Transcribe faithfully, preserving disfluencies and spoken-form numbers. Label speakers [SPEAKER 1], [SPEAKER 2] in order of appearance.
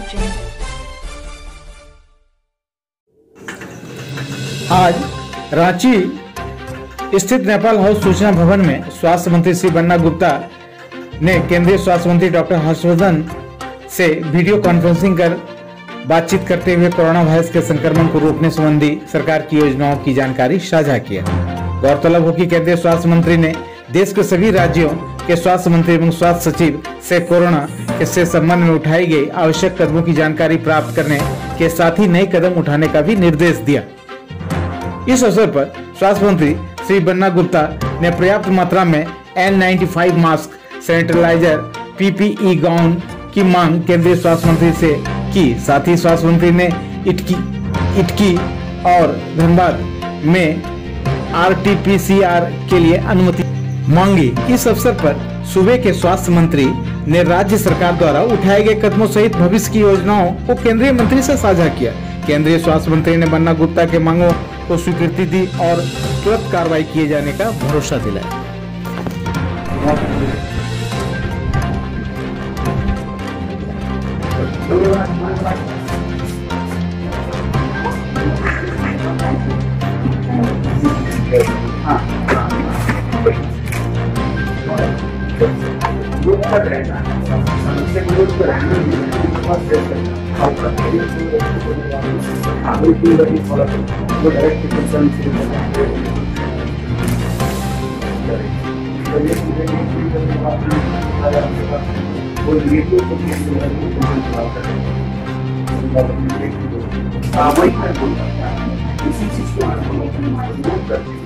[SPEAKER 1] आज रांची स्थित नेपाल हाउस सूचना भवन में स्वास्थ्य मंत्री श्री बन्ना गुप्ता ने केंद्रीय स्वास्थ्य मंत्री डॉक्टर हर्षवर्धन से वीडियो कॉन्फ्रेंसिंग कर बातचीत करते हुए कोरोना वायरस के संक्रमण को रोकने संबंधी सरकार की योजनाओं की जानकारी साझा किया। गौरतलब हो कि केंद्रीय स्वास्थ्य मंत्री ने देश के सभी राज्यों के स्वास्थ्य मंत्री एवं स्वास्थ्य सचिव से कोरोना के संबंध में उठाई गई आवश्यक कदमों की जानकारी प्राप्त करने के साथ ही नए कदम उठाने का भी निर्देश दिया। इस अवसर पर स्वास्थ्य मंत्री श्री बन्ना गुप्ता ने पर्याप्त मात्रा में N ninety five mask, sanitiser, PPE gown की मांग केंद्रीय स्वास्थ्य मंत्री से की। साथ ही स्वास्थ्य मंत्री ने इटकी इटकी और धनबाद में R T P C R के लिए अनुमति मांगी। इस अवसर पर सूबे के स्वास्थ्य मंत्री ने राज्य सरकार द्वारा उठाए गए कदमों सहित भविष्य की योजनाओं को केंद्रीय मंत्री से साझा किया। केंद्रीय स्वास्थ्य मंत्री ने बन्ना गुप्ता के मांगों को स्वीकृति दी और तुरंत कार्रवाई किए जाने का भरोसा दिलाया।
[SPEAKER 2] इसी चीज को